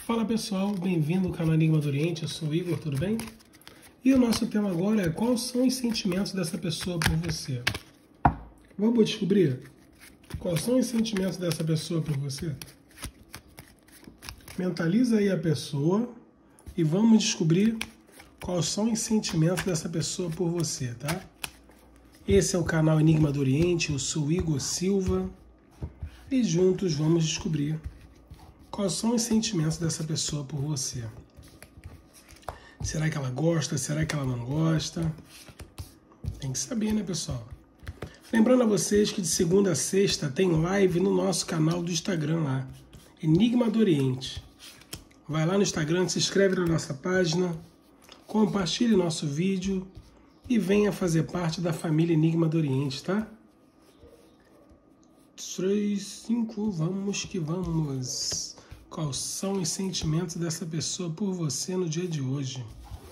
Fala pessoal, bem-vindo ao canal Enigma do Oriente, eu sou o Igor, tudo bem? E o nosso tema agora é quais são os sentimentos dessa pessoa por você? Vamos descobrir quais são os sentimentos dessa pessoa por você? Mentaliza aí a pessoa e vamos descobrir quais são os sentimentos dessa pessoa por você, tá? Esse é o canal Enigma do Oriente, eu sou o Igor Silva e juntos vamos descobrir quais são os sentimentos dessa pessoa por você. Será que ela gosta? Será que ela não gosta? Tem que saber, né, pessoal? Lembrando a vocês que de segunda a sexta tem live no nosso canal do Instagram lá, Enigma do Oriente. Vai lá no Instagram, se inscreve na nossa página, compartilhe nosso vídeo e venha fazer parte da família Enigma do Oriente, tá? 3, 5, vamos que vamos. Quais são os sentimentos dessa pessoa por você no dia de hoje?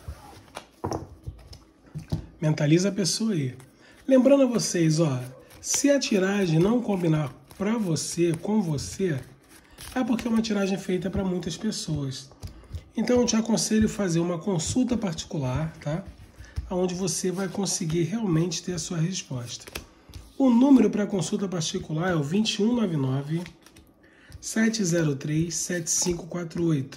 Mentaliza a pessoa aí. Lembrando a vocês, se a tiragem não combinar para você, com você, é porque é uma tiragem feita para muitas pessoas. Então eu te aconselho fazer uma consulta particular, tá? Onde você vai conseguir realmente ter a sua resposta. O número para consulta particular é o 2199 703 7548.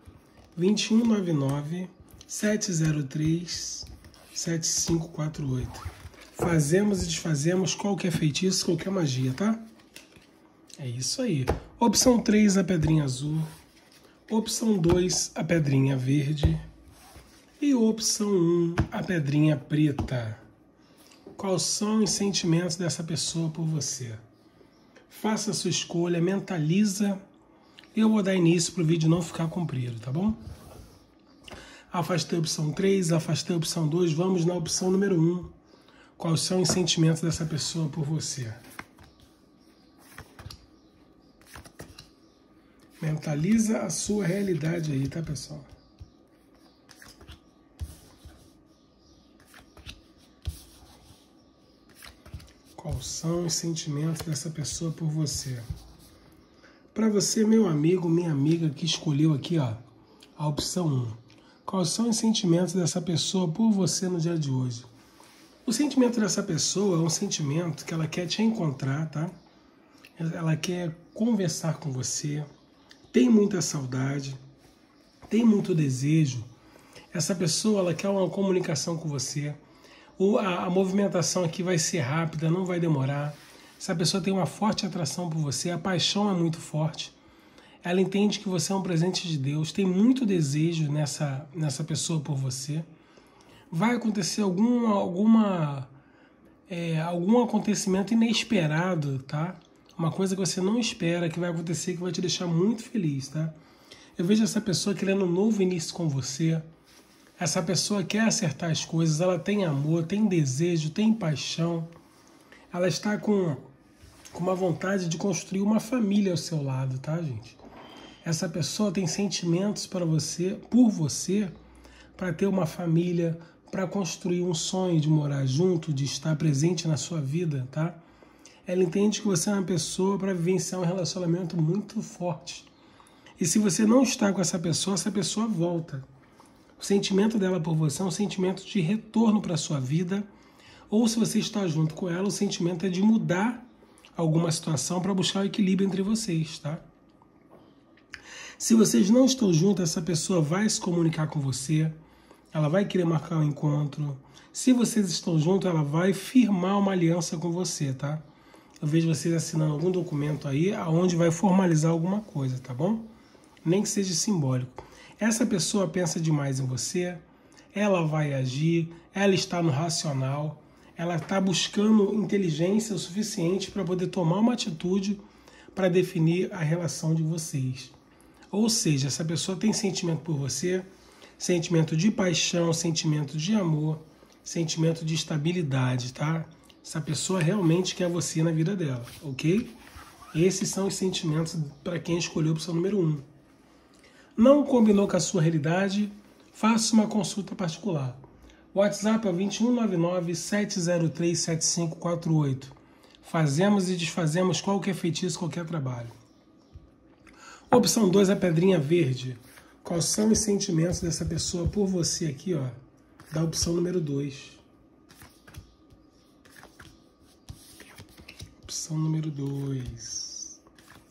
2199 703 7548. Fazemos e desfazemos qualquer feitiço, qualquer magia, tá? É isso aí. Opção 3, a pedrinha azul. Opção 2, a pedrinha verde. E opção 1, a pedrinha preta. Quais são os sentimentos dessa pessoa por você? Faça a sua escolha, mentaliza. Eu vou dar início para o vídeo não ficar comprido, tá bom? Afastei a opção 3, afastei a opção 2, vamos na opção número 1. Quais são os sentimentos dessa pessoa por você? Mentaliza a sua realidade aí, tá, pessoal? Quais são os sentimentos dessa pessoa por você? Para você, meu amigo, minha amiga, que escolheu aqui, a opção 1. Quais são os sentimentos dessa pessoa por você no dia de hoje? O sentimento dessa pessoa é um sentimento que ela quer te encontrar, tá? Ela quer conversar com você, tem muita saudade, tem muito desejo. Essa pessoa, ela quer uma comunicação com você. A movimentação aqui vai ser rápida, não vai demorar. Essa pessoa tem uma forte atração por você, a paixão é muito forte. Ela entende que você é um presente de Deus, tem muito desejo nessa pessoa por você. Vai acontecer algum acontecimento inesperado, tá? Uma coisa que você não espera que vai acontecer, que vai te deixar muito feliz, tá? Eu vejo essa pessoa querendo um novo início com você. Essa pessoa quer acertar as coisas, ela tem amor, tem desejo, tem paixão. Ela está com uma vontade de construir uma família ao seu lado, tá, gente? Essa pessoa tem sentimentos por você, para ter uma família, para construir um sonho de morar junto, de estar presente na sua vida, tá? Ela entende que você é uma pessoa para vivenciar um relacionamento muito forte. E se você não está com essa pessoa volta. O sentimento dela por você é um sentimento de retorno para a sua vida, ou se você está junto com ela, o sentimento é de mudar alguma situação para buscar o equilíbrio entre vocês, tá? Se vocês não estão juntos, essa pessoa vai se comunicar com você, ela vai querer marcar um encontro. Se vocês estão juntos, ela vai firmar uma aliança com você, tá? Eu vejo vocês assinando algum documento aí, onde vai formalizar alguma coisa, tá bom? Nem que seja simbólico. Essa pessoa pensa demais em você, ela vai agir, ela está no racional, ela está buscando inteligência o suficiente para poder tomar uma atitude para definir a relação de vocês. Ou seja, essa pessoa tem sentimento por você, sentimento de paixão, sentimento de amor, sentimento de estabilidade, tá? Essa pessoa realmente quer você na vida dela, ok? Esses são os sentimentos para quem escolheu a opção número 1. Não combinou com a sua realidade? Faça uma consulta particular. O WhatsApp é 2199 703 7548. Fazemos e desfazemos qualquer feitiço, qualquer trabalho. Opção 2, a pedrinha verde. Quais são os sentimentos dessa pessoa por você aqui, ó, da opção número 2. Opção número 2.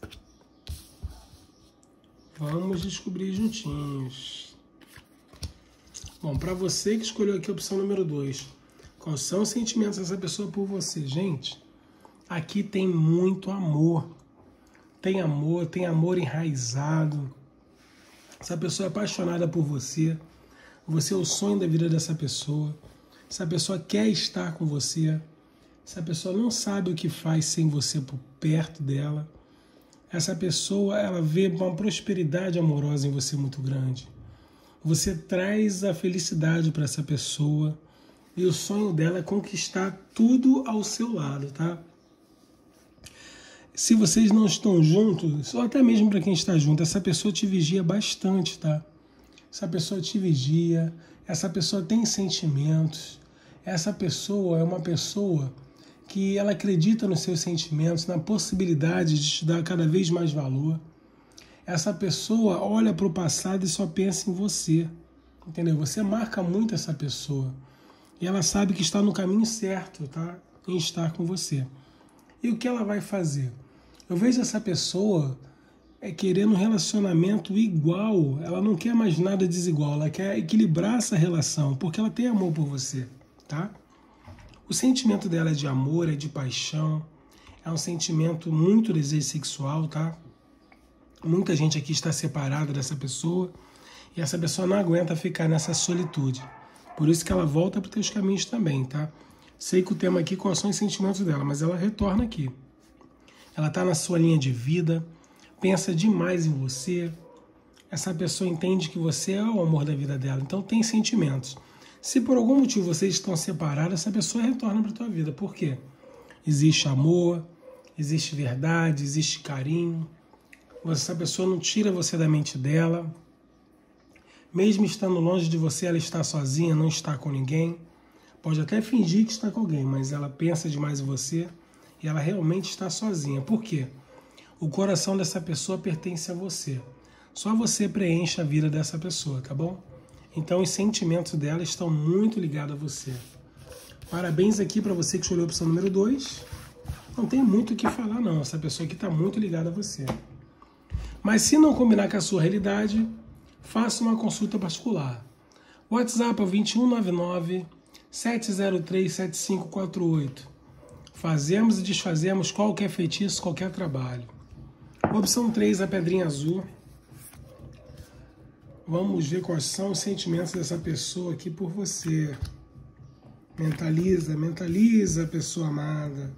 Vamos descobrir juntinhos. Bom, para você que escolheu aqui a opção número 2, quais são os sentimentos dessa pessoa por você? Gente, aqui tem muito amor. Tem amor enraizado. Essa pessoa é apaixonada por você. Você é o sonho da vida dessa pessoa. Essa pessoa quer estar com você. Essa pessoa não sabe o que faz sem você por perto dela. Essa pessoa, ela vê uma prosperidade amorosa em você muito grande. Você traz a felicidade para essa pessoa e o sonho dela é conquistar tudo ao seu lado, tá? Se vocês não estão juntos, ou até mesmo para quem está junto, essa pessoa te vigia bastante, tá? Essa pessoa te vigia, essa pessoa tem sentimentos, essa pessoa é uma pessoa que ela acredita nos seus sentimentos, na possibilidade de te dar cada vez mais valor. Essa pessoa olha para o passado e só pensa em você, entendeu? Você marca muito essa pessoa e ela sabe que está no caminho certo, tá? Em estar com você. E o que ela vai fazer? Eu vejo essa pessoa querendo um relacionamento igual, ela não quer mais nada desigual, ela quer equilibrar essa relação, porque ela tem amor por você, tá? O sentimento dela é de amor, é de paixão, é um sentimento muito desejo sexual, tá? Muita gente aqui está separada dessa pessoa e essa pessoa não aguenta ficar nessa solitude. Por isso que ela volta para os teus caminhos também, tá? Sei que o tema aqui, quais são os sentimentos dela, mas ela retorna aqui. Ela está na sua linha de vida, pensa demais em você. Essa pessoa entende que você é o amor da vida dela, então tem sentimentos. Se por algum motivo vocês estão separados, essa pessoa retorna para a tua vida. Por quê? Existe amor, existe verdade, existe carinho. Essa pessoa não tira você da mente dela. Mesmo estando longe de você, ela está sozinha, não está com ninguém. Pode até fingir que está com alguém, mas ela pensa demais em você e ela realmente está sozinha. Por quê? O coração dessa pessoa pertence a você. Só você preenche a vida dessa pessoa, tá bom? Então os sentimentos dela estão muito ligados a você. Parabéns aqui para você que escolheu a opção número 2. Não tem muito o que falar não, essa pessoa aqui está muito ligada a você. Mas se não combinar com a sua realidade, faça uma consulta particular. WhatsApp é 2199-703-7548. Fazemos e desfazemos qualquer feitiço, qualquer trabalho. Opção 3, a pedrinha azul. Vamos ver quais são os sentimentos dessa pessoa aqui por você. Mentaliza a pessoa amada.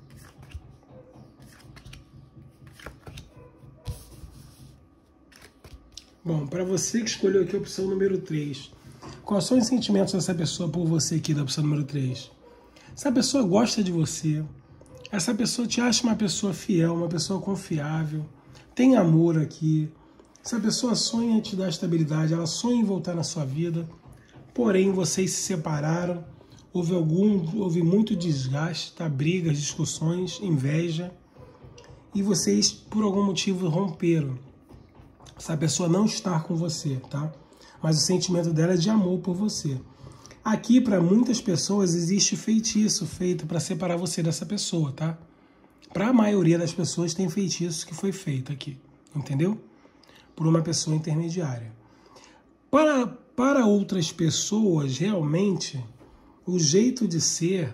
Bom, para você que escolheu aqui a opção número 3, quais são os sentimentos dessa pessoa por você aqui da opção número 3? Essa pessoa gosta de você, essa pessoa te acha uma pessoa fiel, uma pessoa confiável, tem amor aqui, essa pessoa sonha em te dar estabilidade, ela sonha em voltar na sua vida, porém vocês se separaram, houve muito desgaste, tá? Brigas, discussões, inveja, e vocês por algum motivo romperam. Essa pessoa não está com você, tá? Mas o sentimento dela é de amor por você. Aqui, para muitas pessoas, existe feitiço feito para separar você dessa pessoa, tá? Para a maioria das pessoas, tem feitiço que foi feito aqui, entendeu? Por uma pessoa intermediária. Para outras pessoas, realmente, o jeito de ser,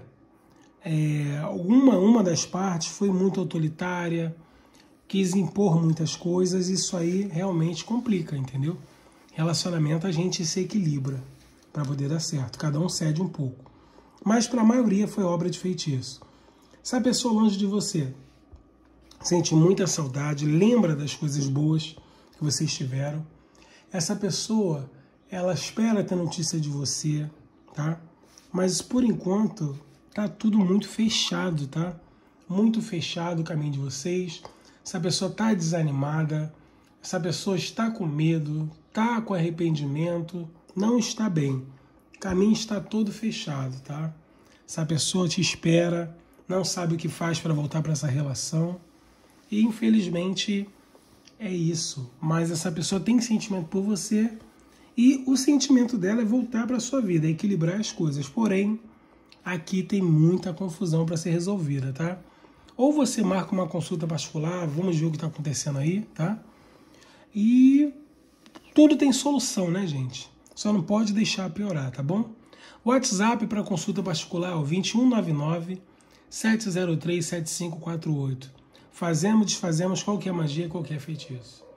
uma das partes foi muito autoritária, quis impor muitas coisas, isso aí realmente complica, entendeu? Relacionamento a gente se equilibra para poder dar certo, cada um cede um pouco. Mas para a maioria foi obra de feitiço. Se a pessoa longe de você sente muita saudade, lembra das coisas boas que vocês tiveram, essa pessoa, ela espera ter notícia de você, tá? Mas por enquanto tá tudo muito fechado, tá? Muito fechado o caminho de vocês. Essa pessoa está desanimada, essa pessoa está com medo, está com arrependimento, não está bem. O caminho está todo fechado, tá? Essa pessoa te espera, não sabe o que faz para voltar para essa relação e, infelizmente, É isso. Mas essa pessoa tem sentimento por você e o sentimento dela é voltar para a sua vida, é equilibrar as coisas. Porém, aqui tem muita confusão para ser resolvida, tá? Ou você marca uma consulta particular, vamos ver o que está acontecendo aí, tá? E tudo tem solução, né, gente? Só não pode deixar piorar, tá bom? O WhatsApp para consulta particular é o 2199-703-7548. Fazemos, desfazemos qualquer magia, qualquer feitiço.